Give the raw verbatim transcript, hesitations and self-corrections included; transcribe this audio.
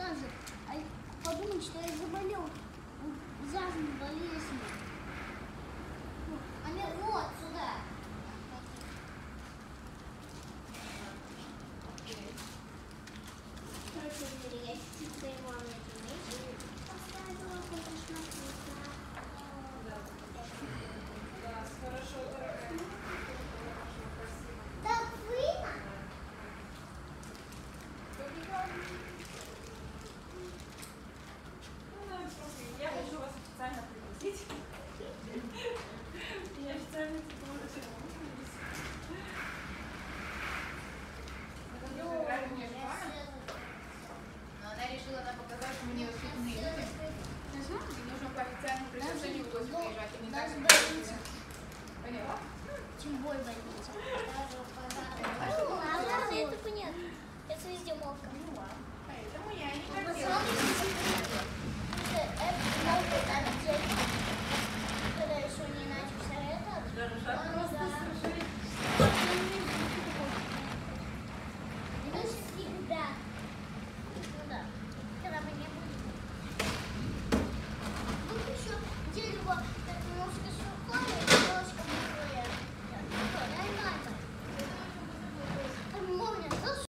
газы. А подумать, что я заболел ужасной болезнью. Они вот сюда. Короче, я чуть-чуть его поставила, конечно, вкусно. Да, хорошо, дорогая. Так видно? Я хочу вас официально пригласить. Я официально пригласила. Но она решила нам показать, что у нее фитные люди. И нужно по официальному приглашению в гости приезжать. И не так, как больница. Поняла? Тем более больница. Поняла, что было? А, это понятно. Это везде молка. Поэтому я и не хотела. Когда еще не начался этот. Дорожат просто совершили. Не всегда. Ну да. Когда мы не будем. Ну еще дерево так немножко сухое.